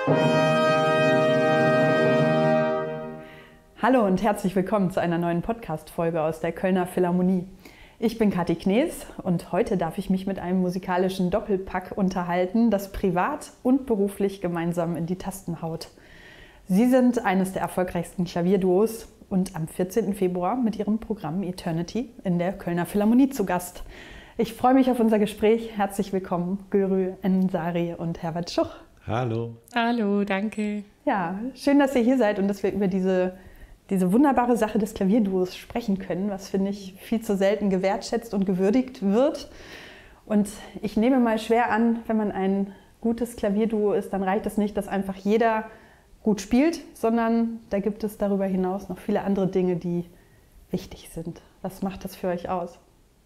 Hallo und herzlich willkommen zu einer neuen Podcast-Folge aus der Kölner Philharmonie. Ich bin Kathi Knees und heute darf ich mich mit einem musikalischen Doppelpack unterhalten, das privat und beruflich gemeinsam in die Tasten haut. Sie sind eines der erfolgreichsten Klavierduos und am 14. Februar mit ihrem Programm Eternity in der Kölner Philharmonie zu Gast. Ich freue mich auf unser Gespräch. Herzlich willkommen, Gürü Ensari und Herbert Schuch. Hallo. Hallo, danke. Ja, schön, dass ihr hier seid und dass wir über diese wunderbare Sache des Klavierduos sprechen können, was, finde ich, viel zu selten gewertschätzt und gewürdigt wird. Und ich nehme mal schwer an, wenn man ein gutes Klavierduo ist, dann reicht es nicht, dass einfach jeder gut spielt, sondern da gibt es darüber hinaus noch viele andere Dinge, die wichtig sind. Was macht das für euch aus?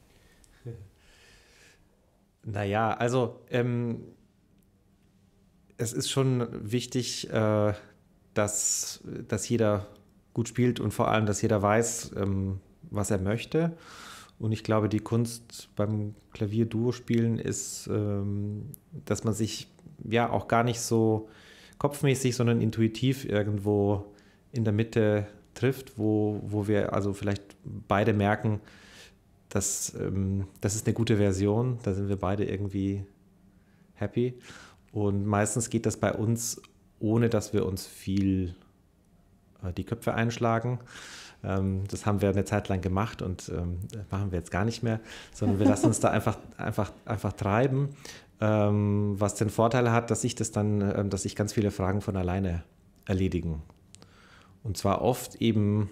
Naja, also es ist schon wichtig, dass jeder gut spielt und vor allem, dass jeder weiß, was er möchte. Und ich glaube, die Kunst beim Klavierduo-Spielen ist, dass man sich ja auch gar nicht so kopfmäßig, sondern intuitiv irgendwo in der Mitte trifft, wo wir also vielleicht beide merken, das ist eine gute Version, da sind wir beide irgendwie happy. Und meistens geht das bei uns, ohne dass wir uns viel die Köpfe einschlagen. Das haben wir eine Zeit lang gemacht und machen wir jetzt gar nicht mehr, sondern wir lassen uns da einfach treiben, was den Vorteil hat, dass sich ganz viele Fragen von alleine erledigen. Und zwar oft eben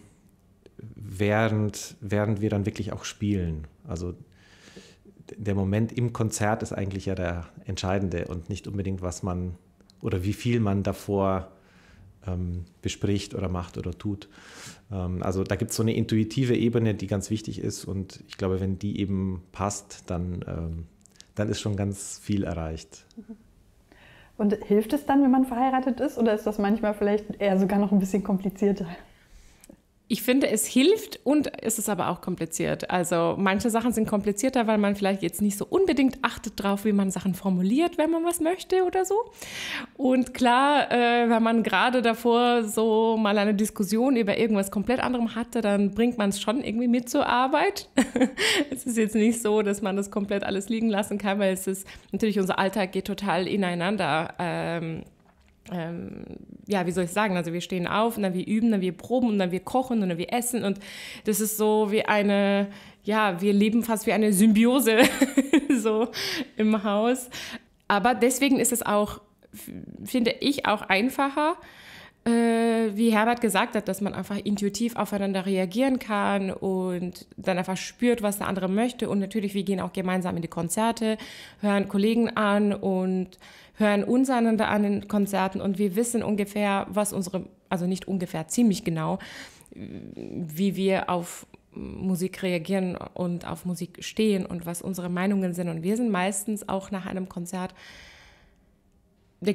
während wir dann wirklich auch spielen. Also der Moment im Konzert ist eigentlich ja der entscheidende und nicht unbedingt, was man oder wie viel man davor bespricht oder macht oder tut. Also da gibt es so eine intuitive Ebene, die ganz wichtig ist und ich glaube, wenn die eben passt, dann ist schon ganz viel erreicht. Und hilft es dann, wenn man verheiratet ist, oder ist das manchmal vielleicht eher sogar noch ein bisschen komplizierter? Ich finde, es hilft und es ist aber auch kompliziert. Also manche Sachen sind komplizierter, weil man vielleicht jetzt nicht so unbedingt achtet drauf, wie man Sachen formuliert, wenn man was möchte oder so. Und klar, wenn man gerade davor so mal eine Diskussion über irgendwas komplett anderem hatte, dann bringt man es schon irgendwie mit zur Arbeit. Es ist jetzt nicht so, dass man das komplett alles liegen lassen kann, weil es ist natürlich, unser Alltag geht total ineinander. Ja, wie soll ich sagen, also wir stehen auf und dann wir üben, dann wir proben und dann wir kochen und dann wir essen und das ist so wie wir leben fast wie eine Symbiose so im Haus. Aber deswegen ist es auch, finde ich, auch einfacher, wie Herbert gesagt hat, dass man einfach intuitiv aufeinander reagieren kann und dann einfach spürt, was der andere möchte. Und natürlich, wir gehen auch gemeinsam in die Konzerte, hören Kollegen an und hören uns einander an in Konzerten und wir wissen ungefähr, also nicht ungefähr, ziemlich genau, wie wir auf Musik reagieren und auf Musik stehen und was unsere Meinungen sind. Und wir sind meistens auch nach einem Konzert im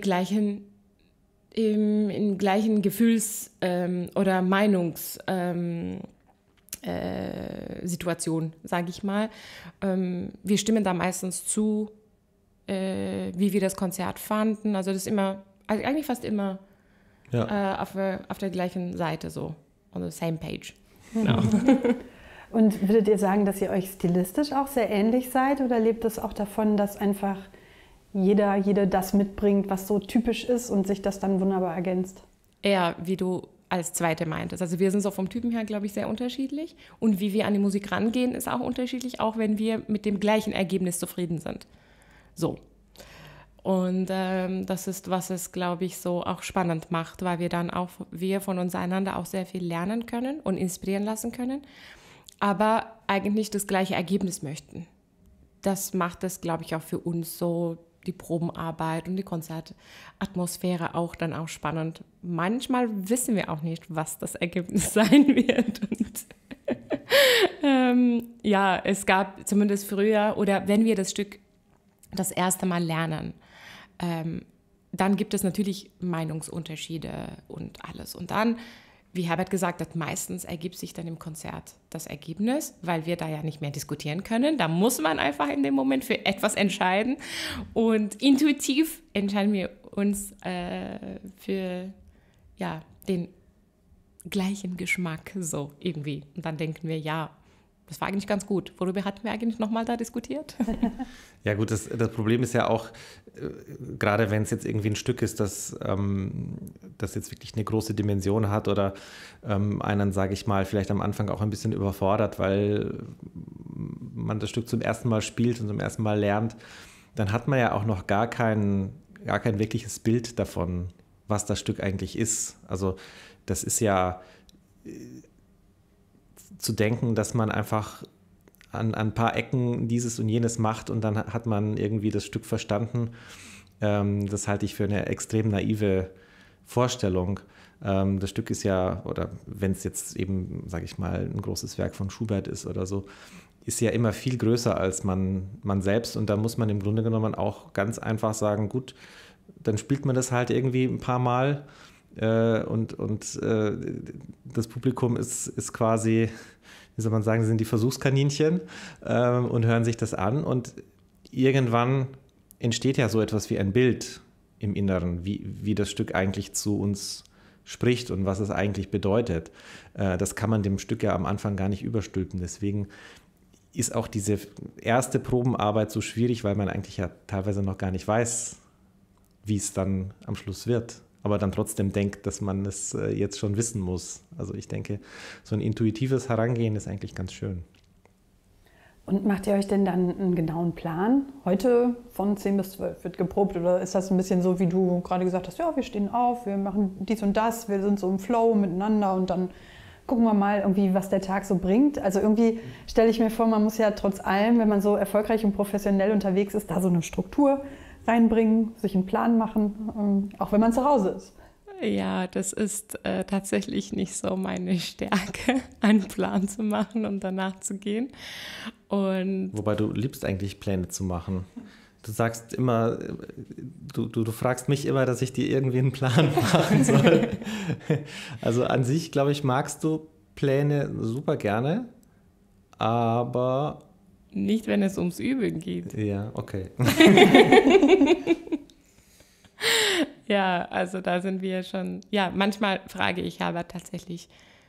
gleichen Gefühls- oder Meinungssituation, sage ich mal. Wir stimmen da meistens zu, wie wir das Konzert fanden. Also das ist eigentlich fast immer auf der gleichen Seite so, on the same page. Genau. Und würdet ihr sagen, dass ihr euch stilistisch auch sehr ähnlich seid oder lebt es auch davon, dass einfach jede das mitbringt, was so typisch ist und sich das dann wunderbar ergänzt? Eher, wie du als Zweite meintest. Also wir sind so vom Typen her, glaube ich, sehr unterschiedlich. Und wie wir an die Musik rangehen, ist auch unterschiedlich, auch wenn wir mit dem gleichen Ergebnis zufrieden sind. So. Und das ist, was es, glaube ich, so auch spannend macht, weil wir von uns einander auch sehr viel lernen können und inspirieren lassen können, aber eigentlich das gleiche Ergebnis möchten. Das macht es, glaube ich, auch für uns so, die Probenarbeit und die Konzertatmosphäre auch dann auch spannend. Manchmal wissen wir auch nicht, was das Ergebnis sein wird. Und es gab zumindest früher, oder wenn wir das Stück das erste Mal lernen, dann gibt es natürlich Meinungsunterschiede und alles. Und dann, wie Herbert gesagt hat, meistens ergibt sich dann im Konzert das Ergebnis, weil wir da ja nicht mehr diskutieren können. Da muss man einfach in dem Moment für etwas entscheiden. Und intuitiv entscheiden wir uns für den gleichen Geschmack so irgendwie. Und dann denken wir, ja, das war eigentlich ganz gut. Worüber hatten wir eigentlich nochmal da diskutiert? Ja gut, das Problem ist ja auch, gerade wenn es jetzt irgendwie ein Stück ist, das jetzt wirklich eine große Dimension hat oder einen, sage ich mal, vielleicht am Anfang auch ein bisschen überfordert, weil man das Stück zum ersten Mal spielt und zum ersten Mal lernt, dann hat man ja auch noch gar kein wirkliches Bild davon, was das Stück eigentlich ist. Also das ist ja zu denken, dass man einfach an ein paar Ecken dieses und jenes macht und dann hat man irgendwie das Stück verstanden. Das halte ich für eine extrem naive Vorstellung. Das Stück ist ja, oder wenn es jetzt eben, sage ich mal, ein großes Werk von Schubert ist oder so, ist ja immer viel größer als man selbst und da muss man im Grunde genommen auch ganz einfach sagen, gut, dann spielt man das halt irgendwie ein paar Mal und das Publikum ist quasi, wie soll man sagen, sind die Versuchskaninchen und hören sich das an und irgendwann entsteht ja so etwas wie ein Bild im Inneren, wie das Stück eigentlich zu uns spricht und was es eigentlich bedeutet. Das kann man dem Stück ja am Anfang gar nicht überstülpen. Deswegen ist auch diese erste Probenarbeit so schwierig, weil man eigentlich ja teilweise noch gar nicht weiß, wie es dann am Schluss wird. Aber dann trotzdem denkt, dass man es jetzt schon wissen muss. Also ich denke, so ein intuitives Herangehen ist eigentlich ganz schön. Und macht ihr euch denn dann einen genauen Plan? Heute von 10 bis 12 wird geprobt oder ist das ein bisschen so, wie du gerade gesagt hast, ja, wir stehen auf, wir machen dies und das, wir sind so im Flow miteinander und dann gucken wir mal irgendwie, was der Tag so bringt. Also irgendwie stelle ich mir vor, man muss ja trotz allem, wenn man so erfolgreich und professionell unterwegs ist, da so eine Struktur reinbringen, sich einen Plan machen, auch wenn man zu Hause ist. Ja, das ist tatsächlich nicht so meine Stärke, einen Plan zu machen und danach zu gehen. Wobei du liebst eigentlich Pläne zu machen. Du sagst immer, du fragst mich immer, dass ich dir irgendwie einen Plan machen soll. Also an sich, glaube ich, magst du Pläne super gerne, aber... Nicht, wenn es ums Üben geht. Ja, okay. Ja, also da sind wir schon... Ja, manchmal frage ich aber tatsächlich,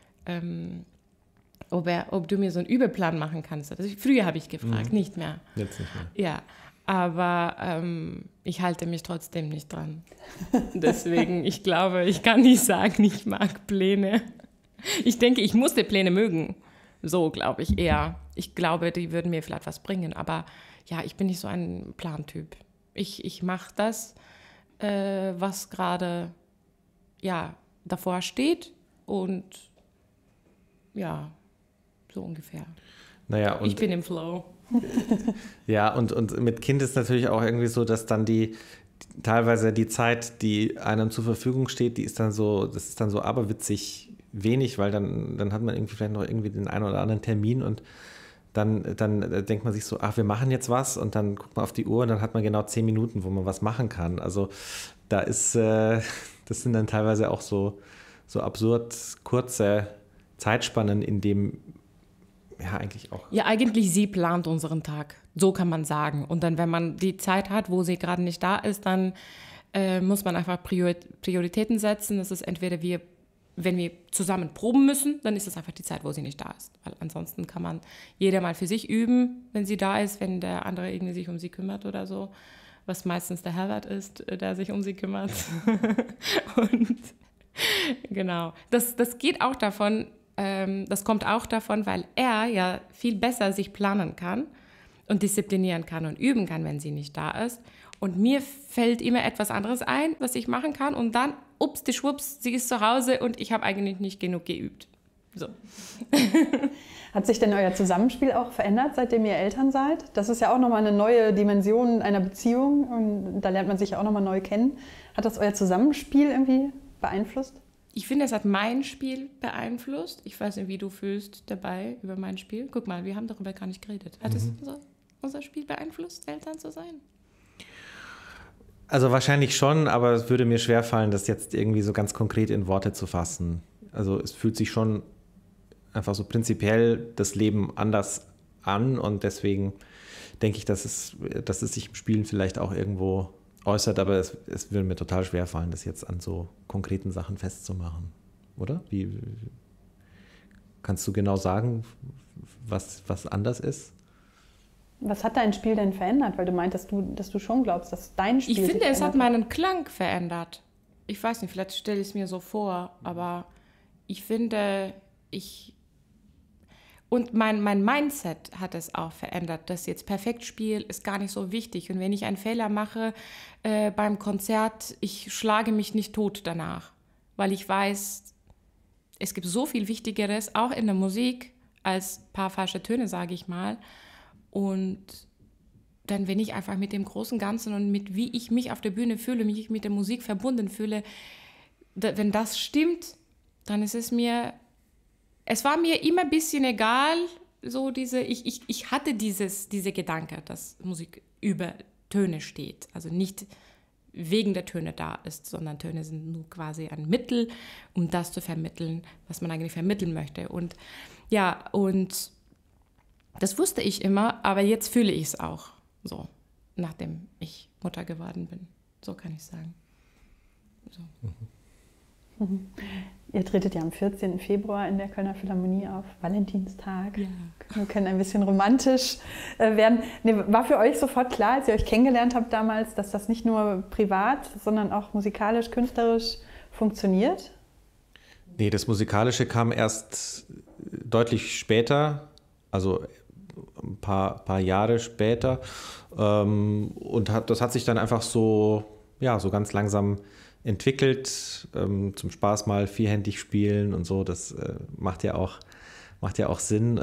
ob du mir so einen Übeplan machen kannst. Also früher habe ich gefragt, nicht mehr. Jetzt nicht mehr. Ja, aber ich halte mich trotzdem nicht dran. Deswegen, ich glaube, ich kann nicht sagen, ich mag Pläne. Ich denke, ich musste Pläne mögen. So glaube ich eher. Ich glaube, die würden mir vielleicht was bringen. Aber ja, ich bin nicht so ein Plantyp. Ich mache das, was gerade davor steht. Und ja, so ungefähr. Naja, und ich bin im Flow. Ja, und mit Kind ist natürlich auch irgendwie so, dass dann teilweise die Zeit, die einem zur Verfügung steht, das ist dann so aberwitzig wenig, weil dann hat man irgendwie vielleicht noch irgendwie den einen oder anderen Termin und dann denkt man sich so, ach, wir machen jetzt was und dann guckt man auf die Uhr und dann hat man genau 10 Minuten, wo man was machen kann. Also das sind dann teilweise auch so absurd kurze Zeitspannen, in dem ja, eigentlich auch. Ja, eigentlich sie plant unseren Tag. So kann man sagen. Und dann, wenn man die Zeit hat, wo sie gerade nicht da ist, dann muss man einfach Prioritäten setzen. Das ist entweder wenn wir zusammen proben müssen, dann ist es einfach die Zeit, wo sie nicht da ist. Weil ansonsten kann man jeder mal für sich üben, wenn sie da ist, wenn der andere irgendwie sich um sie kümmert oder so. Was meistens der Herbert ist, der sich um sie kümmert. Und genau. Das geht auch davon, das kommt auch davon, weil er ja viel besser sich planen kann und disziplinieren kann und üben kann, wenn sie nicht da ist. Und mir fällt immer etwas anderes ein, was ich machen kann. Und dann, ups, die Schwupps, sie ist zu Hause und ich habe eigentlich nicht genug geübt. So. Hat sich denn euer Zusammenspiel auch verändert, seitdem ihr Eltern seid? Das ist ja auch nochmal eine neue Dimension einer Beziehung. Und da lernt man sich ja auch nochmal neu kennen. Hat das euer Zusammenspiel irgendwie beeinflusst? Ich finde, es hat mein Spiel beeinflusst. Ich weiß nicht, wie du fühlst dabei über mein Spiel. Guck mal, wir haben darüber gar nicht geredet. Hat es unser Spiel beeinflusst, Eltern zu sein? Also wahrscheinlich schon, aber es würde mir schwerfallen, das jetzt irgendwie so ganz konkret in Worte zu fassen. Also es fühlt sich schon einfach so prinzipiell das Leben anders an und deswegen denke ich, dass es sich im Spielen vielleicht auch irgendwo äußert, aber es würde mir total schwer fallen, das jetzt an so konkreten Sachen festzumachen, oder? Kannst du genau sagen, was anders ist? Was hat dein Spiel denn verändert? Weil du meintest, dass du schon glaubst, dass dein Spiel Ich finde, es hat verändert meinen Klang verändert. Ich weiß nicht, vielleicht stelle ich es mir so vor, aber ich finde, und mein Mindset hat es auch verändert, dass jetzt Perfektspiel ist gar nicht so wichtig. Und wenn ich einen Fehler mache beim Konzert, ich schlage mich nicht tot danach, weil ich weiß, es gibt so viel Wichtigeres, auch in der Musik, als ein paar falsche Töne, sage ich mal. Und dann, wenn ich einfach mit dem großen Ganzen und mit wie ich mich auf der Bühne fühle, mich mit der Musik verbunden fühle, wenn das stimmt, dann ist es war mir immer ein bisschen egal, so ich hatte diese Gedanke, dass Musik über Töne steht, also nicht wegen der Töne da ist, sondern Töne sind nur quasi ein Mittel, um das zu vermitteln, was man eigentlich vermitteln möchte. Und ja, und das wusste ich immer, aber jetzt fühle ich es auch so, nachdem ich Mutter geworden bin. So kann ich sagen. So. Mhm. Ihr tretet ja am 14. Februar in der Kölner Philharmonie auf, Valentinstag. Ja. Wir können ein bisschen romantisch werden. War für euch sofort klar, als ihr euch kennengelernt habt damals, dass das nicht nur privat, sondern auch musikalisch, künstlerisch funktioniert? Nee, das Musikalische kam erst deutlich später, also ein paar Jahre später. Und das hat sich dann einfach so ganz langsam entwickelt, zum Spaß mal vierhändig spielen und so. Das macht ja auch Sinn,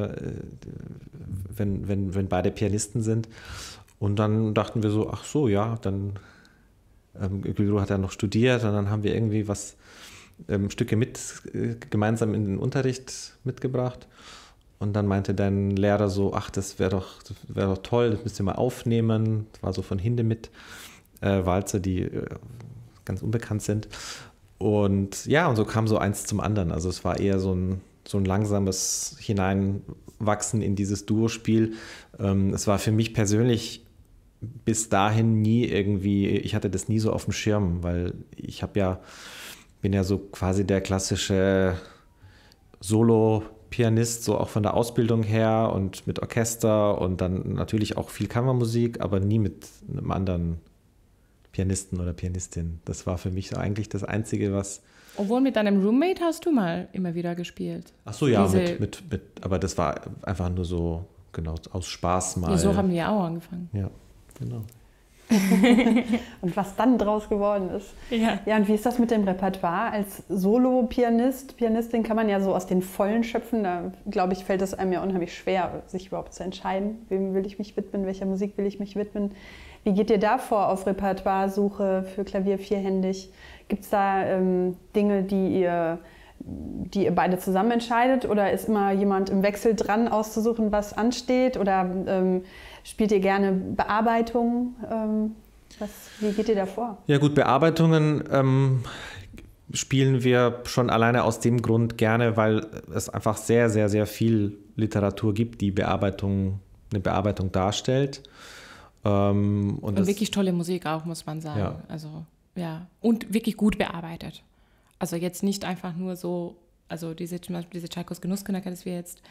wenn beide Pianisten sind. Und dann dachten wir so, ach so, ja, dann Guido hat ja noch studiert und dann haben wir irgendwie Stücke gemeinsam in den Unterricht mitgebracht. Und dann meinte dein Lehrer so, ach, das wäre doch toll, das müsst ihr mal aufnehmen. Das war so von Hindemith Walzer, die ganz unbekannt sind. Und ja, und so kam so eins zum anderen. Also es war eher so ein langsames Hineinwachsen in dieses Duospiel. Es war für mich persönlich bis dahin ich hatte das nie so auf dem Schirm, weil bin ja so quasi der klassische Solo-Pianist, so auch von der Ausbildung her und mit Orchester und dann natürlich auch viel Kammermusik, aber nie mit einem anderen Pianisten oder Pianistin. Das war für mich so eigentlich das Einzige, was... Obwohl mit deinem Roommate hast du mal immer wieder gespielt. Ach so, ja, aber das war einfach nur so, genau, aus Spaß mal. Ja, so haben wir auch angefangen. Ja, genau. Und was dann draus geworden ist. Ja. Ja, und wie ist das mit dem Repertoire? Als Solo-Pianistin kann man ja so aus den Vollen schöpfen. Da, glaube ich, fällt es einem ja unheimlich schwer, sich überhaupt zu entscheiden, wem will ich mich widmen, welcher Musik will ich mich widmen. Wie geht ihr da vor auf Repertoire-Suche für Klavier vierhändig? Gibt es da Dinge, die ihr beide zusammen entscheidet? Oder ist immer jemand im Wechsel dran, auszusuchen, was ansteht? Oder spielt ihr gerne Bearbeitungen? Wie geht ihr da vor? Ja gut, Bearbeitungen spielen wir schon alleine aus dem Grund gerne, weil es einfach sehr, sehr, sehr viel Literatur gibt, die eine Bearbeitung darstellt. Und wirklich tolle Musik auch, muss man sagen. Ja. Also, ja. Und wirklich gut bearbeitet. Also jetzt nicht einfach nur so, also zum Beispiel diese Tschaikos Genussknacker, das wir jetzt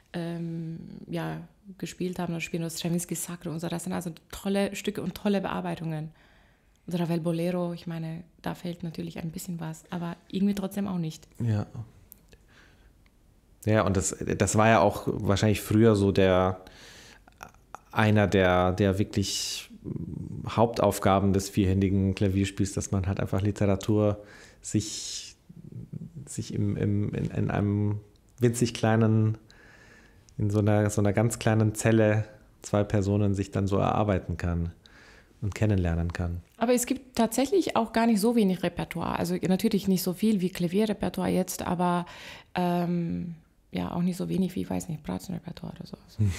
gespielt haben oder spielen, das Stravinsky Sacro und so, das sind also tolle Stücke und tolle Bearbeitungen. Und Ravel Bolero, ich meine, da fehlt natürlich ein bisschen was, aber irgendwie trotzdem auch nicht. Ja. Ja, und das war ja auch wahrscheinlich früher so einer der wirklich Hauptaufgaben des vierhändigen Klavierspiels, dass man halt einfach Literatur sich in einem winzig kleinen, in so einer ganz kleinen Zelle 2 Personen sich dann so erarbeiten kann und kennenlernen kann. Aber es gibt tatsächlich auch gar nicht so wenig Repertoire. Also natürlich nicht so viel wie Klavierrepertoire jetzt, aber auch nicht so wenig wie, ich weiß nicht, Bratzen-Repertoire oder so.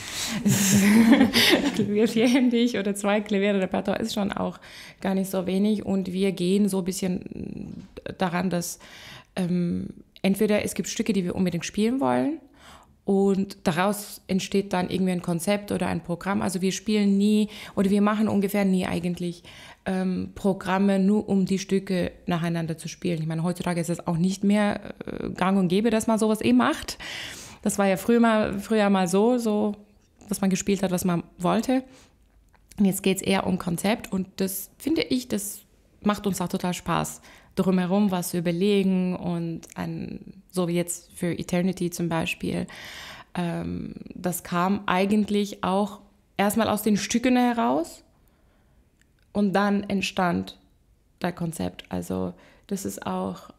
Klavier vierhändig oder 2 Klavierrepertoire ist schon auch gar nicht so wenig. Und wir gehen so ein bisschen daran, dass entweder es gibt Stücke, die wir unbedingt spielen wollen, Und daraus entsteht dann irgendwie ein Konzept oder ein Programm. Also wir spielen nie oder wir machen ungefähr nie eigentlich Programme, nur um die Stücke nacheinander zu spielen. Ich meine, heutzutage ist es auch nicht mehr gang und gäbe, dass man sowas macht. Das war ja früher mal so, dass man gespielt hat, was man wollte. Und jetzt geht es eher um Konzept und das finde ich, das macht uns auch total Spaß, drumherum was zu überlegen und so wie jetzt für Eternity zum Beispiel, das kam eigentlich auch erstmal aus den Stücken heraus und dann entstand das Konzept. Also das ist auch,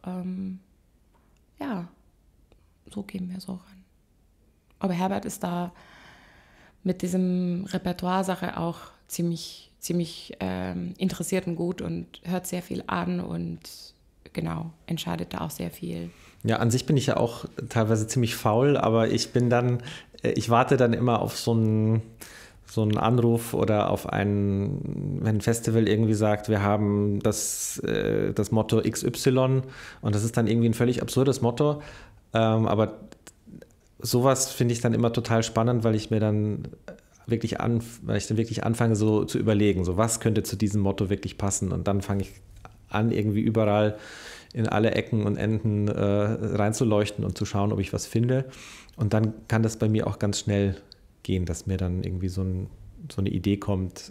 so gehen wir so ran. Aber Herbert ist da mit diesem Repertoire-Sache auch ziemlich interessiert und gut und hört sehr viel an und genau, entscheidet da auch sehr viel. Ja, an sich bin ich ja auch teilweise ziemlich faul, aber ich warte dann immer auf so einen Anruf oder auf wenn ein Festival irgendwie sagt, wir haben das Motto XY und das ist dann irgendwie ein völlig absurdes Motto, aber sowas finde ich dann immer total spannend, weil ich dann wirklich anfange so zu überlegen, so was könnte zu diesem Motto wirklich passen und dann fange ich an, irgendwie überall in alle Ecken und Enden reinzuleuchten und zu schauen, ob ich was finde und dann kann das bei mir auch ganz schnell gehen, dass mir dann irgendwie so eine Idee kommt,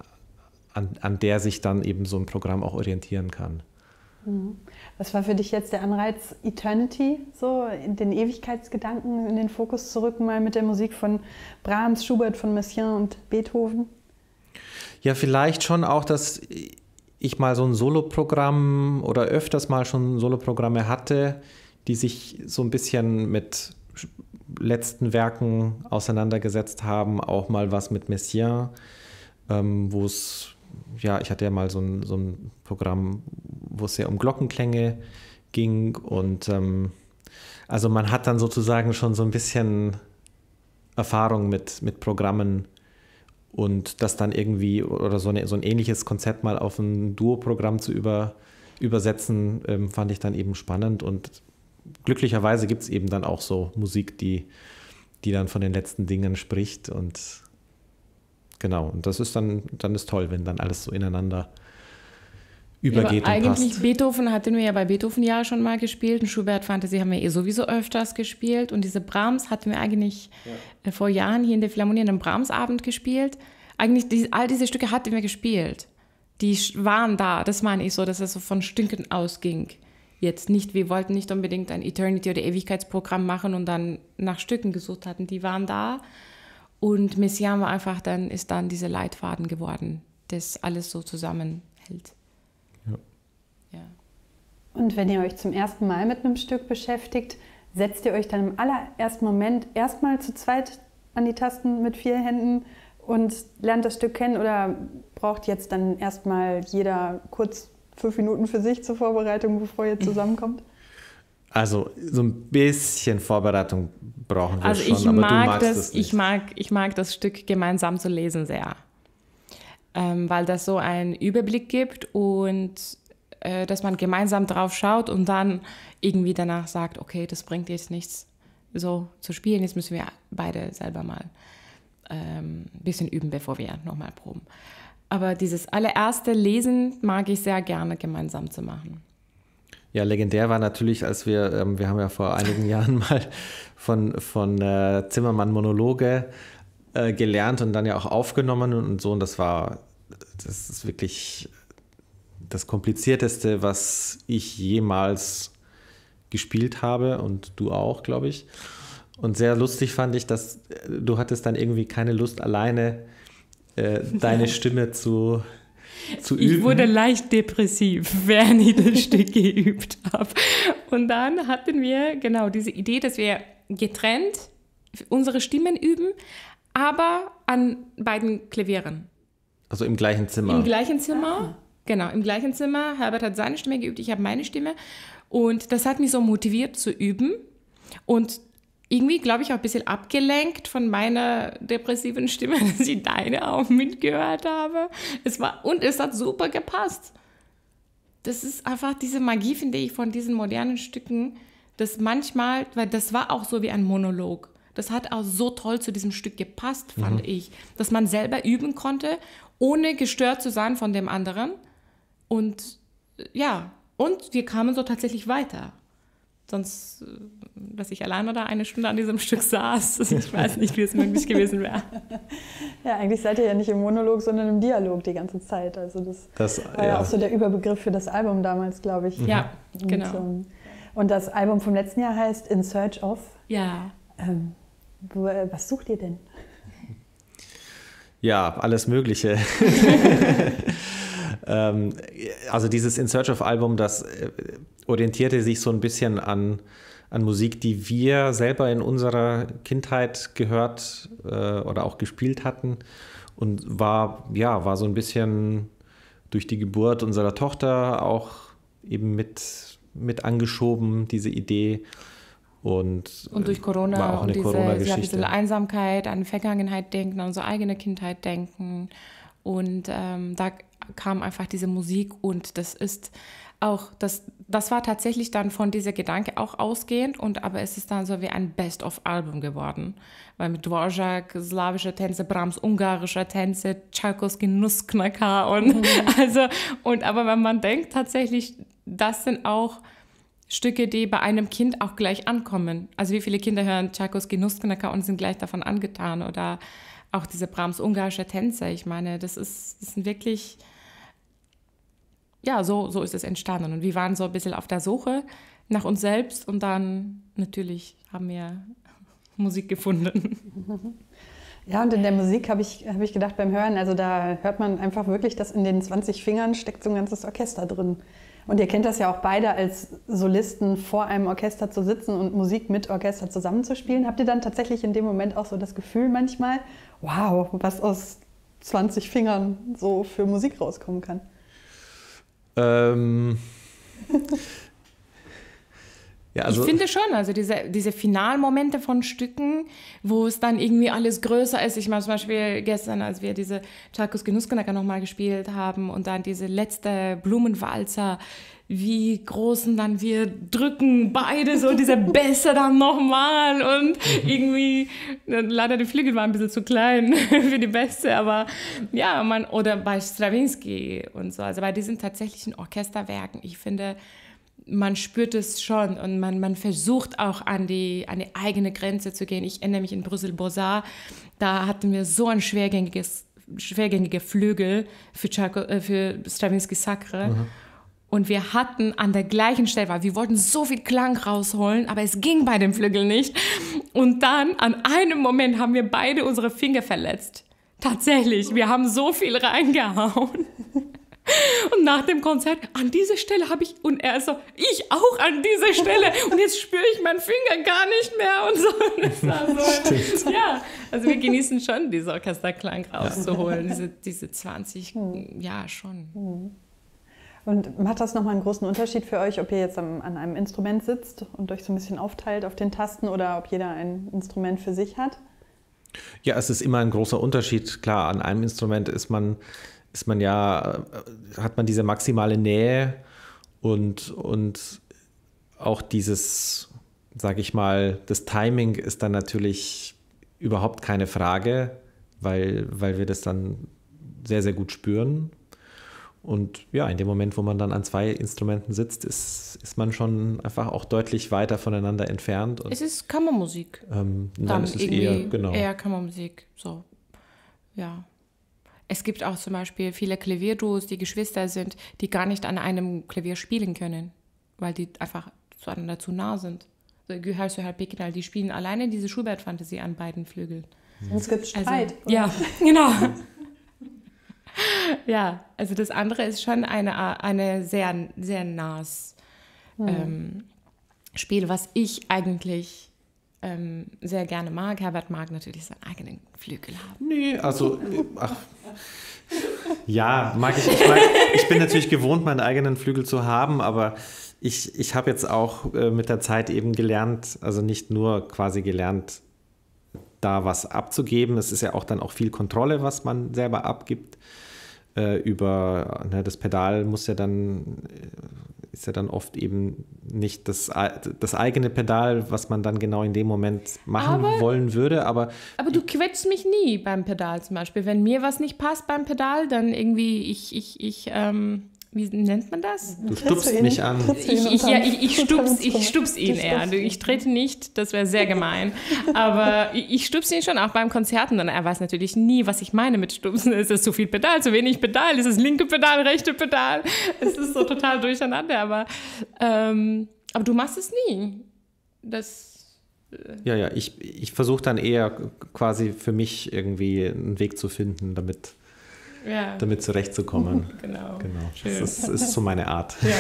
an der sich dann eben so ein Programm auch orientieren kann. Was war für dich jetzt der Anreiz, Eternity, so in den Ewigkeitsgedanken in den Fokus zu rücken, mal mit der Musik von Brahms, Schubert, von Messiaen und Beethoven? Ja, vielleicht schon auch, dass ich mal so ein Soloprogramm oder öfters mal schon Soloprogramme hatte, die sich so ein bisschen mit letzten Werken auseinandergesetzt haben, auch mal was mit Messiaen, wo es, ja, ich hatte ja mal so ein Programm, wo es sehr um Glockenklänge ging und also man hat dann sozusagen schon so ein bisschen Erfahrung mit Programmen und das dann irgendwie oder so ein ähnliches Konzept mal auf ein Duo-Programm zu übersetzen, fand ich dann eben spannend und glücklicherweise gibt es eben dann auch so Musik, die dann von den letzten Dingen spricht und genau, und das ist dann ist toll, wenn dann alles so ineinander übergeht und eigentlich passt. Beethoven hatten wir ja bei Beethoven ja schon mal gespielt und Schubert Fantasy haben wir sowieso öfters gespielt und diese Brahms hatten wir eigentlich vor Jahren hier in der Philharmonie an einem Brahmsabend gespielt. Eigentlich all diese Stücke hatten wir gespielt. Die waren da, das meine ich so, dass es so von Stücken ausging. Jetzt nicht, wir wollten nicht unbedingt ein Eternity- oder Ewigkeitsprogramm machen und dann nach Stücken gesucht hatten, die waren da. Und Messiaen war einfach ist dann dieser Leitfaden geworden, das alles so zusammenhält. Ja. Und wenn ihr euch zum ersten Mal mit einem Stück beschäftigt, setzt ihr euch dann im allerersten Moment erstmal zu zweit an die Tasten mit 4 Händen und lernt das Stück kennen oder braucht jetzt dann erstmal jeder kurz 5 Minuten für sich zur Vorbereitung, bevor ihr zusammenkommt? Also so ein bisschen Vorbereitung brauchen wir also schon, aber du magst das nicht. Ich mag das Stück gemeinsam zu lesen sehr, weil das so einen Überblick gibt und dass man gemeinsam drauf schaut und dann irgendwie danach sagt, okay, das bringt jetzt nichts so zu spielen, jetzt müssen wir beide selber mal ein bisschen üben, bevor wir nochmal proben. Aber dieses allererste Lesen mag ich sehr gerne gemeinsam zu machen. Ja, legendär war natürlich, als wir haben ja vor einigen Jahren mal von Zimmermann Monologe gelernt und dann ja auch aufgenommen und so. Und das ist wirklich das Komplizierteste, was ich jemals gespielt habe und du auch, glaube ich. Und sehr lustig fand ich, dass du hattest dann irgendwie keine Lust, alleine deine Stimme zu üben. Ich wurde leicht depressiv, während ich das Stück geübt habe. Und dann hatten wir genau diese Idee, dass wir getrennt unsere Stimmen üben, aber an beiden Klavieren. Also im gleichen Zimmer? Im gleichen Zimmer, genau, im gleichen Zimmer. Herbert hat seine Stimme geübt, ich habe meine Stimme. Und das hat mich so motiviert zu üben. Und irgendwie, glaube ich, auch ein bisschen abgelenkt von meiner depressiven Stimme, dass ich deine auch mitgehört habe. Es hat super gepasst. Das ist einfach diese Magie, finde ich, von diesen modernen Stücken, dass manchmal, weil das war auch so wie ein Monolog. das hat auch so toll zu diesem Stück gepasst, fand ich, dass man selber üben konnte, ohne gestört zu sein von dem anderen. Und ja, und wir kamen so tatsächlich weiter. Sonst, dass ich alleine da eine Stunde an diesem Stück saß, ich weiß nicht, wie es möglich gewesen wäre. Ja, eigentlich seid ihr ja nicht im Monolog, sondern im Dialog die ganze Zeit. Also das war ja auch so der Überbegriff für das Album damals, glaube ich. Ja, genau. Und das Album vom letzten Jahr heißt In Search of. Ja. Was sucht ihr denn? Ja, alles Mögliche. Also dieses In Search of Album, das orientierte sich so ein bisschen an Musik, die wir selber in unserer Kindheit gehört oder auch gespielt hatten und war so ein bisschen durch die Geburt unserer Tochter auch eben mit angeschoben, diese Idee. Und durch Corona war auch eine und Corona-Geschichte. ein bisschen Einsamkeit, an Vergangenheit denken, an unsere eigene Kindheit denken. Und da kam einfach diese Musik und das ist auch, das war tatsächlich dann von dieser Gedanke auch ausgehend, aber es ist dann so wie ein Best-of-Album geworden. Weil mit Dvorak, slawische Tänze, Brahms, ungarische Tänze, Tschaikowski, Nussknacker aber wenn man denkt tatsächlich, das sind auch Stücke, die bei einem Kind auch gleich ankommen. Also wie viele Kinder hören Tschaikowski, Nussknacker und sind gleich davon angetan oder auch diese Brahms ungarische Tänze. Ich meine, das sind wirklich, ja, so ist es entstanden. Und wir waren so ein bisschen auf der Suche nach uns selbst und dann natürlich haben wir Musik gefunden. Ja, und in der Musik habe ich gedacht beim Hören, also da hört man einfach wirklich, dass in den 20 Fingern steckt so ein ganzes Orchester drin. Und ihr kennt das ja auch beide als Solisten, vor einem Orchester zu sitzen und Musik mit Orchester zusammenzuspielen. Habt ihr dann tatsächlich in dem Moment auch so das Gefühl manchmal, wow, was aus 20 Fingern so für Musik rauskommen kann? Ja, also ich finde schon, also diese Finalmomente von Stücken, wo es dann irgendwie alles größer ist. Ich meine zum Beispiel gestern, als wir diese Tschaikowski Nussknacker nochmal gespielt haben und dann diese letzte Blumenwalzer, wie großen dann wir drücken beide so diese Bässe dann nochmal und irgendwie, leider die Flügel waren ein bisschen zu klein für die Bässe, aber ja, oder bei Strawinsky und so, also bei diesen tatsächlichen Orchesterwerken, ich finde, man spürt es schon und man versucht auch an die eigene Grenze zu gehen. Ich erinnere mich in Brüssel-Beaux-Arts, da hatten wir so ein schwergängige Flügel für Strawinsky Sacre. Mhm. Und wir hatten an der gleichen Stelle, weil wir wollten so viel Klang rausholen, aber es ging bei dem Flügel nicht. Und dann an einem Moment haben wir beide unsere Finger verletzt. Tatsächlich, wir haben so viel reingehauen. Und nach dem Konzert, an dieser Stelle habe ich, und er so, ich auch an dieser Stelle. Und jetzt spüre ich meinen Finger gar nicht mehr und so. Das war so ja, also wir genießen schon, diese Orchesterklang rauszuholen, diese 20, ja, schon. Und macht das nochmal einen großen Unterschied für euch, ob ihr jetzt an einem Instrument sitzt und euch so ein bisschen aufteilt auf den Tasten oder ob jeder ein Instrument für sich hat? Ja, es ist immer ein großer Unterschied. Klar, an einem Instrument hat man diese maximale Nähe und auch dieses, sage ich mal, das Timing ist dann natürlich überhaupt keine Frage, weil wir das dann sehr, sehr gut spüren. Und ja, in dem Moment, wo man dann an zwei Instrumenten sitzt, ist man schon einfach auch deutlich weiter voneinander entfernt. Und, es ist Kammermusik. Dann ist es eher Kammermusik, so, ja. Es gibt auch zum Beispiel viele Klavierduos, die Geschwister sind, die gar nicht an einem Klavier spielen können, weil die einfach zueinander zu nah sind. So Güher Süher Pekinal, die spielen alleine diese Schubert-Fantasie an beiden Flügeln. Es gibt Streit. Also, ja, genau. Ja, also das andere ist schon eine sehr, sehr nahes Spiel, was ich eigentlich sehr gerne mag. Herbert mag natürlich seinen eigenen Flügel haben. Nee, also, ja, mag ich. Ich bin natürlich gewohnt, meinen eigenen Flügel zu haben, aber ich habe jetzt auch mit der Zeit eben gelernt, also nicht nur quasi gelernt, da was abzugeben. Es ist ja auch dann auch viel Kontrolle, was man selber abgibt. Das Pedal ist ja dann oft eben nicht das eigene Pedal, was man dann genau in dem Moment machen wollen würde. Aber du quetschst mich nie beim Pedal zum Beispiel. Wenn mir was nicht passt beim Pedal, dann irgendwie wie nennt man das? Du stupst mich an. Ich stups ihn eher. Ich trete nicht, das wäre sehr gemein. Aber ich stupse ihn schon auch beim Konzerten. Und er weiß natürlich nie, was ich meine mit stupsen. Ist es zu viel Pedal, zu wenig Pedal? Ist es linke Pedal, rechte Pedal? Es ist so total durcheinander. Aber du machst es nie. Ja, ich versuche dann eher quasi für mich irgendwie einen Weg zu finden, damit zurechtzukommen. Genau. Das ist so meine Art. Ja.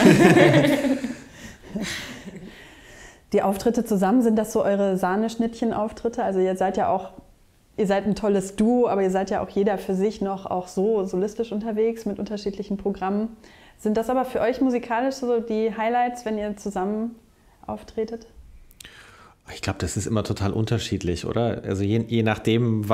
Die Auftritte zusammen, sind das so eure Sahneschnittchen-Auftritte? Also ihr seid ein tolles Duo, aber ihr seid ja auch jeder für sich noch auch so solistisch unterwegs mit unterschiedlichen Programmen. Sind das aber für euch musikalisch so die Highlights, wenn ihr zusammen auftretet? Ich glaube, das ist immer total unterschiedlich, oder? Also je nachdem,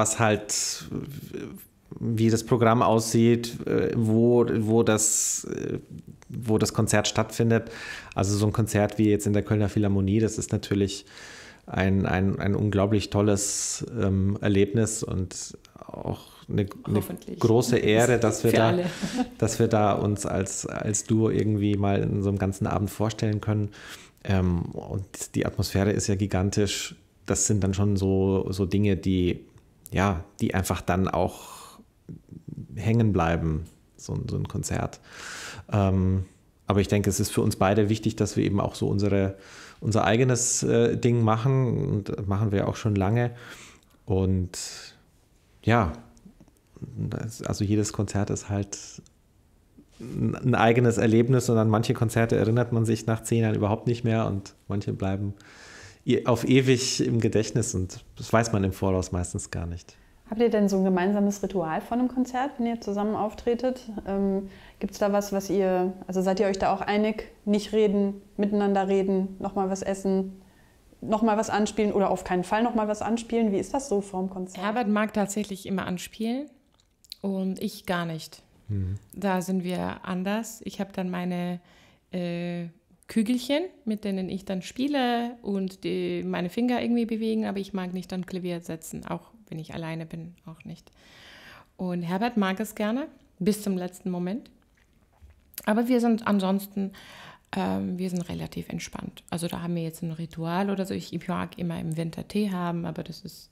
wie das Programm aussieht, wo das Konzert stattfindet. Also so ein Konzert wie jetzt in der Kölner Philharmonie, das ist natürlich ein unglaublich tolles Erlebnis und auch eine große Ehre, dass wir da uns als Duo irgendwie mal in so einem ganzen Abend vorstellen können. Und die Atmosphäre ist ja gigantisch. Das sind dann schon so Dinge, die einfach dann auch hängen bleiben, so ein Konzert. Aber ich denke, es ist für uns beide wichtig, dass wir eben auch so unser eigenes Ding machen, und machen wir auch schon lange. Und ja, also jedes Konzert ist halt ein eigenes Erlebnis, und an manche Konzerte erinnert man sich nach 10 Jahren überhaupt nicht mehr und manche bleiben auf ewig im Gedächtnis, und das weiß man im Voraus meistens gar nicht. Habt ihr denn so ein gemeinsames Ritual von einem Konzert, wenn ihr zusammen auftretet? Gibt es da was also seid ihr euch da auch einig, nicht reden, miteinander reden, nochmal was essen, nochmal was anspielen oder auf keinen Fall nochmal was anspielen? Wie ist das so vorm Konzert? Herbert mag tatsächlich immer anspielen und ich gar nicht. Da sind wir anders. Ich habe dann meine Kügelchen, mit denen ich dann spiele und meine Finger irgendwie bewegen, aber ich mag nicht an Klavier setzen, auch wenn ich alleine bin, auch nicht. Und Herbert mag es gerne, bis zum letzten Moment. Aber wir sind ansonsten, wir sind relativ entspannt. Also da haben wir jetzt ein Ritual oder so. Ich mag immer im Winter Tee haben, aber das ist...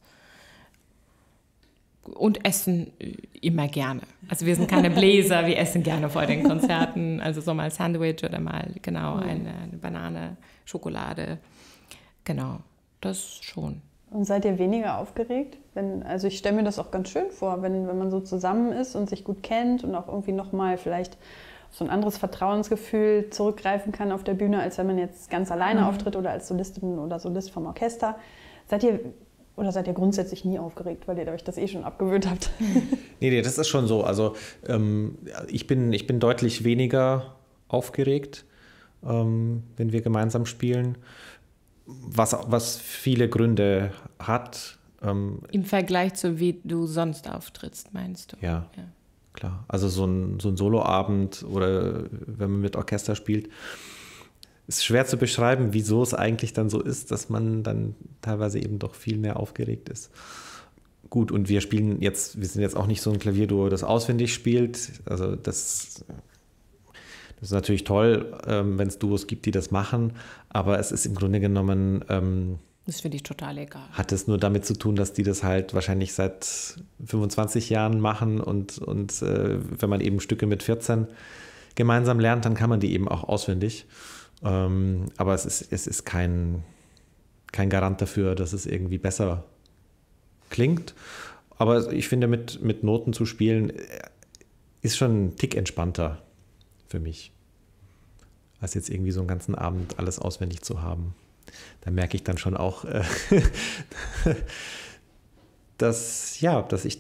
Und essen immer gerne. Also wir sind keine Bläser, wir essen gerne vor den Konzerten. Also so mal Sandwich oder mal, eine Banane, Schokolade. Genau, das schon. Und seid ihr weniger aufgeregt? Also ich stelle mir das auch ganz schön vor, wenn man so zusammen ist und sich gut kennt und auch irgendwie nochmal vielleicht so ein anderes Vertrauensgefühl zurückgreifen kann auf der Bühne, als wenn man jetzt ganz alleine auftritt oder als Solistin oder Solist vom Orchester. Seid ihr grundsätzlich nie aufgeregt, weil ihr euch das schon abgewöhnt habt? Nee, das ist schon so. Also ich bin deutlich weniger aufgeregt, wenn wir gemeinsam spielen, was viele Gründe hat. Im Vergleich zu wie du sonst auftrittst, meinst du? Ja. Klar. Also so ein Soloabend oder wenn man mit Orchester spielt, ist schwer zu beschreiben, wieso es eigentlich dann so ist, dass man dann teilweise eben doch viel mehr aufgeregt ist. Gut, und wir sind jetzt auch nicht so ein Klavierduo, das auswendig spielt. Also das ist natürlich toll, wenn es Duos gibt, die das machen, aber es ist im Grunde genommen... das finde ich total egal. Hat es nur damit zu tun, dass die das halt wahrscheinlich seit 25 Jahren machen und wenn man eben Stücke mit 14 gemeinsam lernt, dann kann man die eben auch auswendig. Aber es ist kein Garant dafür, dass es irgendwie besser klingt. Aber ich finde, mit Noten zu spielen ist schon ein Tick entspannter für mich, als jetzt irgendwie so einen ganzen Abend alles auswendig zu haben. Da merke ich dann schon auch, dass ich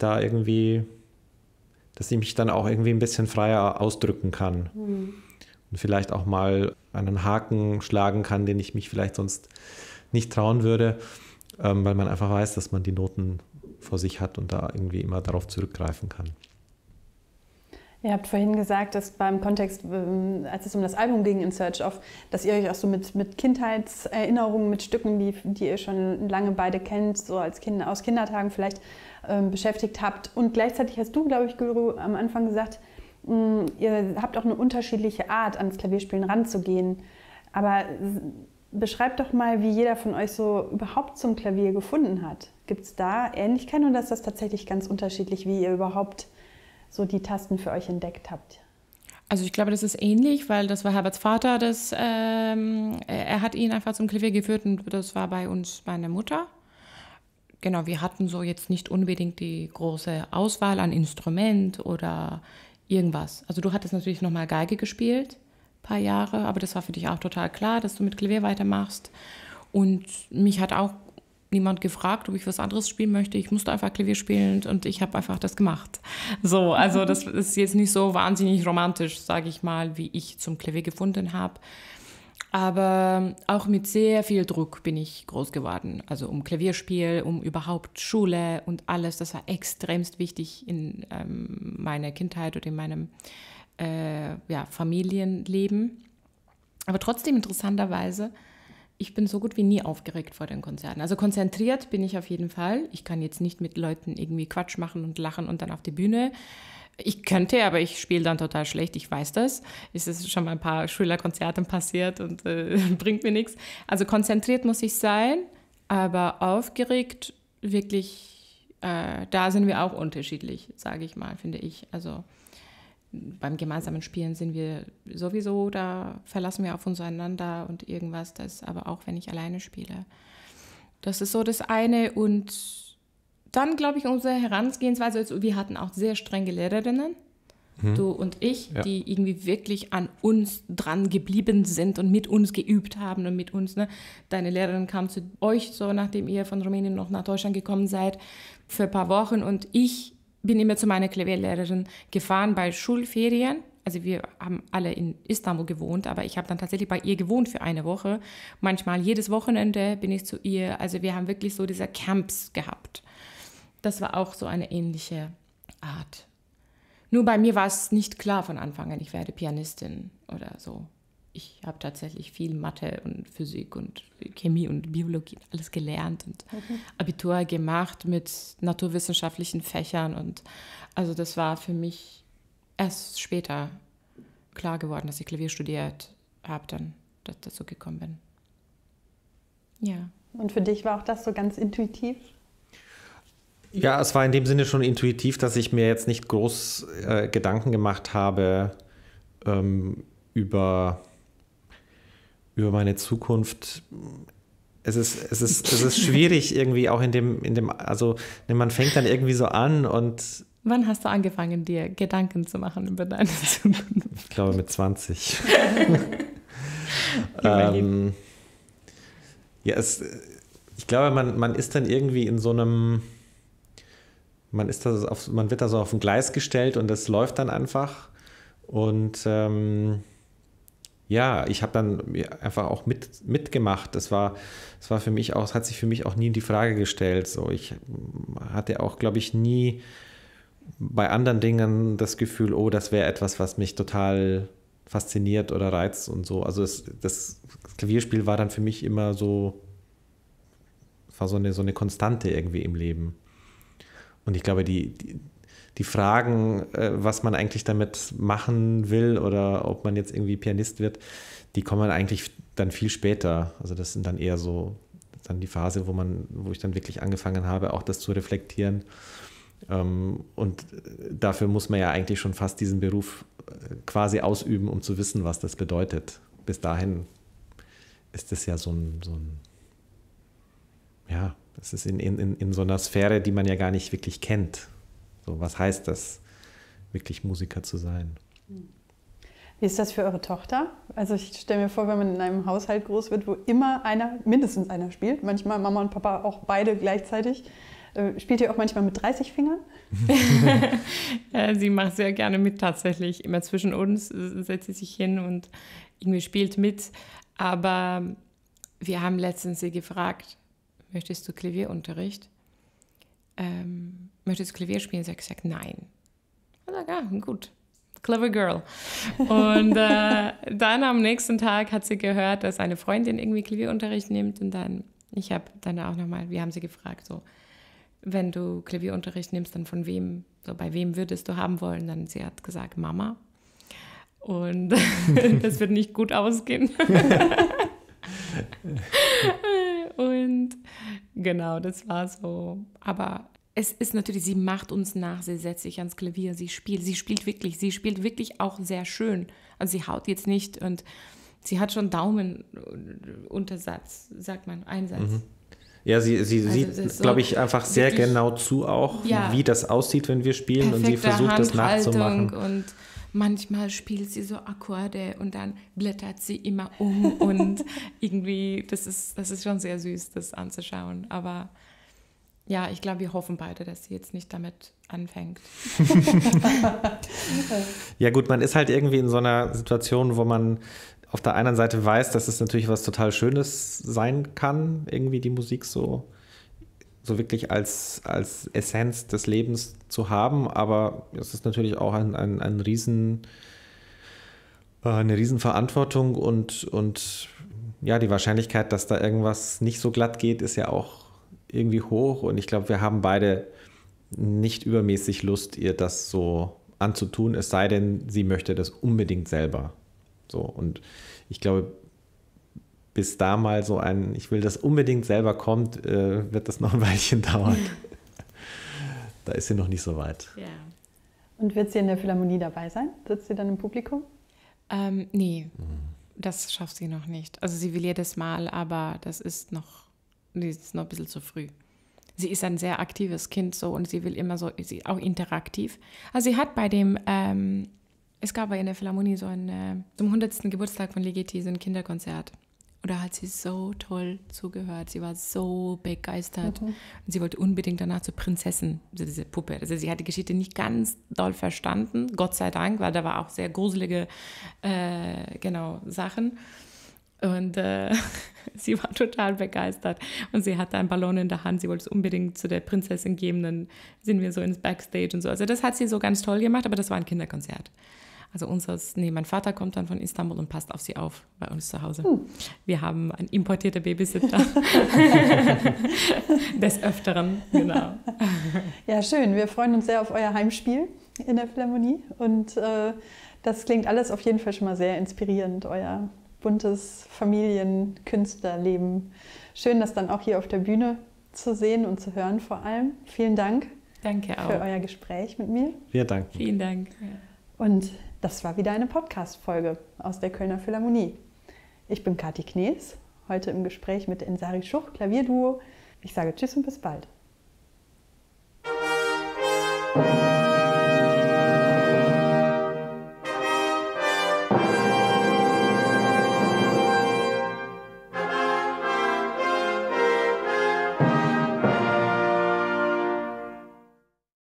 mich dann auch irgendwie ein bisschen freier ausdrücken kann. Und vielleicht auch mal einen Haken schlagen kann, den ich mich vielleicht sonst nicht trauen würde, weil man einfach weiß, dass man die Noten vor sich hat und da irgendwie immer darauf zurückgreifen kann. Ihr habt vorhin gesagt, dass beim Kontext, als es um das Album ging, In Search of, dass ihr euch auch so mit Kindheitserinnerungen, mit Stücken, die ihr schon lange beide kennt, so als Kinder, aus Kindertagen vielleicht beschäftigt habt. Und gleichzeitig hast du, glaube ich, Guru, am Anfang gesagt, ihr habt auch eine unterschiedliche Art, ans Klavierspielen ranzugehen. Aber beschreibt doch mal, wie jeder von euch so überhaupt zum Klavier gefunden hat. Gibt es da Ähnlichkeiten oder ist das tatsächlich ganz unterschiedlich, wie ihr überhaupt so die Tasten für euch entdeckt habt? Also ich glaube, das ist ähnlich, weil das war Herberts Vater, er hat ihn einfach zum Klavier geführt und das war bei uns meine Mutter. Genau, wir hatten so jetzt nicht unbedingt die große Auswahl an Instrument oder irgendwas. Also du hattest natürlich nochmal Geige gespielt, ein paar Jahre, aber das war für dich auch total klar, dass du mit Klavier weitermachst. Und mich hat auch niemand gefragt, ob ich was anderes spielen möchte. Ich musste einfach Klavier spielen und ich habe einfach das gemacht. So, also das ist jetzt nicht so wahnsinnig romantisch, sage ich mal, wie ich zum Klavier gefunden habe. Aber auch mit sehr viel Druck bin ich groß geworden. Also um Klavierspiel, um überhaupt Schule und alles. Das war extremst wichtig in meiner Kindheit oder in meinem Familienleben. Aber trotzdem interessanterweise, ich bin so gut wie nie aufgeregt vor den Konzerten. Also konzentriert bin ich auf jeden Fall. Ich kann jetzt nicht mit Leuten irgendwie Quatsch machen und lachen und dann auf die Bühne. Ich könnte, aber ich spiele dann total schlecht, ich weiß das. Es ist schon mal ein paar Schülerkonzerten passiert und bringt mir nichts. Also konzentriert muss ich sein, aber aufgeregt wirklich, da sind wir auch unterschiedlich, sage ich mal, finde ich. Also beim gemeinsamen Spielen sind wir sowieso, da verlassen wir auf uns einander und irgendwas, das aber auch, wenn ich alleine spiele. Das ist so das eine und dann, glaube ich, unsere Herangehensweise, also wir hatten auch sehr strenge Lehrerinnen, du und ich, ja, die irgendwie wirklich an uns dran geblieben sind und mit uns geübt haben und mit uns, ne? Deine Lehrerin kam zu euch, so nachdem ihr von Rumänien noch nach Deutschland gekommen seid, für ein paar Wochen und ich bin immer zu meiner Klavierlehrerin gefahren bei Schulferien. Also wir haben alle in Istanbul gewohnt, aber ich habe dann tatsächlich bei ihr gewohnt für eine Woche. Manchmal jedes Wochenende bin ich zu ihr. Also wir haben wirklich so diese Camps gehabt. Das war auch so eine ähnliche Art. Nur bei mir war es nicht klar von Anfang an, ich werde Pianistin oder so. Ich habe tatsächlich viel Mathe und Physik und Chemie und Biologie alles gelernt und Abitur gemacht mit naturwissenschaftlichen Fächern. Und also das war für mich erst später klar geworden, dass ich Klavier studiert habe, dann dass ich dazu gekommen bin. Ja. Und für dich war auch das so ganz intuitiv? Ja, es war in dem Sinne schon intuitiv, dass ich mir jetzt nicht groß Gedanken gemacht habe über meine Zukunft. Es ist schwierig irgendwie auch in dem, also man fängt dann irgendwie so an und. Wann hast du angefangen, dir Gedanken zu machen über deine Zukunft? Ich glaube mit 20. Ich glaube, man ist dann irgendwie in so einem, man wird da so auf ein Gleis gestellt und das läuft dann einfach und ja, ich habe dann einfach auch mitgemacht. Es hat sich für mich auch nie die Frage gestellt. So, ich hatte auch, glaube ich, nie bei anderen Dingen das Gefühl, oh, das wäre etwas, was mich total fasziniert oder reizt und so. Also das Klavierspiel war dann für mich immer so, war so eine Konstante irgendwie im Leben. Und ich glaube, die Fragen, was man eigentlich damit machen will oder ob man jetzt irgendwie Pianist wird, die kommen eigentlich dann viel später. Also das sind dann eher so dann die Phase, wo ich dann wirklich angefangen habe, auch das zu reflektieren. Und dafür muss man ja eigentlich schon fast diesen Beruf quasi ausüben, um zu wissen, was das bedeutet. Bis dahin ist es ja ja, das ist in so einer Sphäre, die man ja gar nicht wirklich kennt. So, was heißt das, wirklich Musiker zu sein? Wie ist das für eure Tochter? Also ich stelle mir vor, wenn man in einem Haushalt groß wird, wo immer mindestens einer spielt, manchmal Mama und Papa auch beide gleichzeitig. Spielt ihr auch manchmal mit 30 Fingern? Ja, sie macht sehr gerne mit tatsächlich. Immer zwischen uns setzt sie sich hin und irgendwie spielt mit. Aber wir haben letztens sie gefragt, möchtest du Klavierunterricht? Möchtest du Klavier spielen? Sie hat gesagt, nein. Ich sage, ja, gut, Clever Girl. Und dann am nächsten Tag hat sie gehört, dass eine Freundin irgendwie Klavierunterricht nimmt. Und dann, ich habe dann auch nochmal, wir haben sie gefragt, so, wenn du Klavierunterricht nimmst, dann von wem, so bei wem würdest du haben wollen? Dann sie hat gesagt, Mama. Und das wird nicht gut ausgehen. Und genau, das war so. Aber es ist natürlich, sie macht uns nach, sie setzt sich ans Klavier, sie spielt wirklich auch sehr schön. Also sie haut jetzt nicht und sie hat schon Daumenuntersatz, sagt man, Einsatz. Mhm. Ja, sie sieht, so, glaube ich, einfach sehr genau zu auch, wie das aussieht, wenn wir spielen, und sie versucht, das nachzumachen. Und manchmal spielt sie so Akkorde und dann blättert sie immer um und irgendwie, das ist schon sehr süß, das anzuschauen. Aber ja, ich glaube, wir hoffen beide, dass sie jetzt nicht damit anfängt. Ja gut, man ist halt irgendwie in so einer Situation, wo man auf der einen Seite weiß, dass es natürlich was total Schönes sein kann, irgendwie die Musik so wirklich als Essenz des Lebens zu haben, aber es ist natürlich auch eine Riesenverantwortung und ja, die Wahrscheinlichkeit, dass da irgendwas nicht so glatt geht, ist ja auch irgendwie hoch, und ich glaube, wir haben beide nicht übermäßig Lust, ihr das so anzutun, es sei denn, sie möchte das unbedingt selber. So, und ich glaube, bis da mal so ein, ich will das unbedingt selber kommt, wird das noch ein Weilchen dauern. Da ist sie noch nicht so weit. Ja. Und wird sie in der Philharmonie dabei sein? Sitzt sie dann im Publikum? Nee, das schafft sie noch nicht. Also sie will jedes Mal, aber das ist noch ein bisschen zu früh. Sie ist ein sehr aktives Kind so, und sie will immer so, sie auch interaktiv. Also sie hat bei dem es gab in der Philharmonie so zum 100. Geburtstag von Ligeti so ein Kinderkonzert. Und da hat sie so toll zugehört. Sie war so begeistert. Und sie wollte unbedingt danach zur Prinzessin, diese Puppe. Also sie hat die Geschichte nicht ganz doll verstanden, Gott sei Dank, weil da war auch sehr gruselige Sachen. Und sie war total begeistert. Und sie hatte einen Ballon in der Hand. Sie wollte es unbedingt zu der Prinzessin geben. Dann sind wir so ins Backstage und so. Also das hat sie so ganz toll gemacht, aber das war ein Kinderkonzert. Also mein Vater kommt dann von Istanbul und passt auf sie auf bei uns zu Hause. Wir haben einen importierten Babysitter. Des Öfteren, genau. Ja, schön. Wir freuen uns sehr auf euer Heimspiel in der Philharmonie. Und das klingt alles auf jeden Fall schon mal sehr inspirierend, euer buntes Familien-Künstlerleben. Schön, das dann auch hier auf der Bühne zu sehen und zu hören vor allem. Vielen Dank. Danke auch. Für euer Gespräch mit mir. Wir danken. Vielen Dank. Ja. Und das war wieder eine Podcast-Folge aus der Kölner Philharmonie. Ich bin Kathi Knees, heute im Gespräch mit Ensari Schuch, Klavierduo. Ich sage Tschüss und bis bald.